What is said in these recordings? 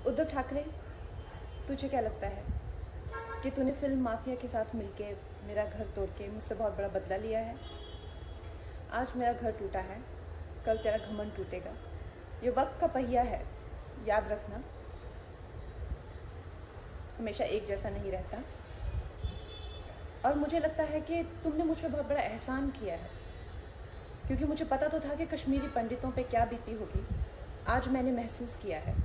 उद्धव ठाकरे, तुझे क्या लगता है कि तूने फिल्म माफिया के साथ मिलके मेरा घर तोड़ के मुझसे बहुत बड़ा बदला लिया है? आज मेरा घर टूटा है, कल तेरा घमंड टूटेगा। ये वक्त का पहिया है, याद रखना, हमेशा एक जैसा नहीं रहता। और मुझे लगता है कि तुमने मुझ पर बहुत बड़ा एहसान किया है, क्योंकि मुझे पता तो था कि कश्मीरी पंडितों पे क्या बीती होगी। आज मैंने महसूस किया है,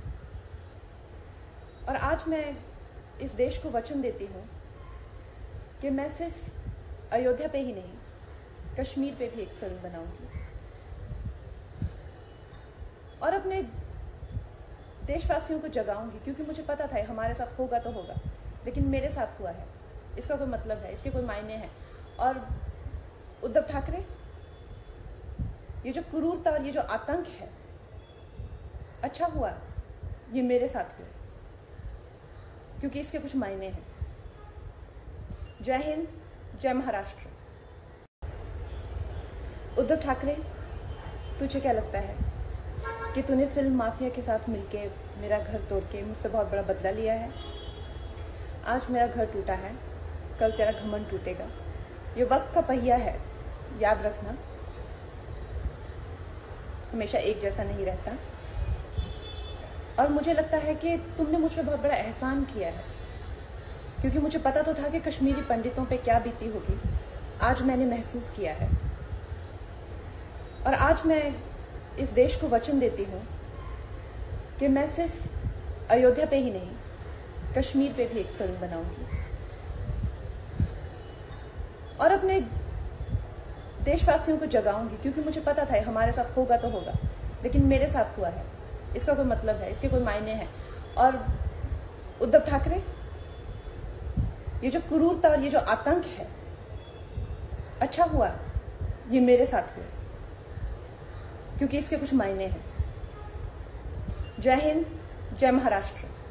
और आज मैं इस देश को वचन देती हूँ कि मैं सिर्फ अयोध्या पे ही नहीं, कश्मीर पे भी एक फिल्म बनाऊंगी और अपने देशवासियों को जगाऊंगी, क्योंकि मुझे पता था हमारे साथ होगा तो होगा, लेकिन मेरे साथ हुआ है, इसका कोई मतलब है, इसके कोई मायने हैं। और उद्धव ठाकरे, ये जो क्रूरता और ये जो आतंक है, अच्छा हुआ ये मेरे साथ हुआ, क्योंकि इसके कुछ मायने हैं। जय हिंद, जय महाराष्ट्र। उद्धव ठाकरे, तुझे क्या लगता है कि तूने फिल्म माफिया के साथ मिलके मेरा घर तोड़ के मुझसे बहुत बड़ा बदला लिया है? आज मेरा घर टूटा है, कल तेरा घमंड टूटेगा। ये वक्त का पहिया है, याद रखना, हमेशा एक जैसा नहीं रहता। और मुझे लगता है कि तुमने मुझ पर बहुत बड़ा एहसान किया है, क्योंकि मुझे पता तो था कि कश्मीरी पंडितों पे क्या बीती होगी। आज मैंने महसूस किया है, और आज मैं इस देश को वचन देती हूँ कि मैं सिर्फ अयोध्या पे ही नहीं, कश्मीर पे भी एक फिल्म बनाऊंगी और अपने देशवासियों को जगाऊंगी, क्योंकि मुझे पता था हमारे साथ होगा तो होगा, लेकिन मेरे साथ हुआ है, इसका कोई मतलब है, इसके कोई मायने हैं। और उद्धव ठाकरे, ये जो क्रूरता और ये जो आतंक है, अच्छा हुआ ये मेरे साथ हुआ, क्योंकि इसके कुछ मायने हैं। जय हिंद, जय महाराष्ट्र।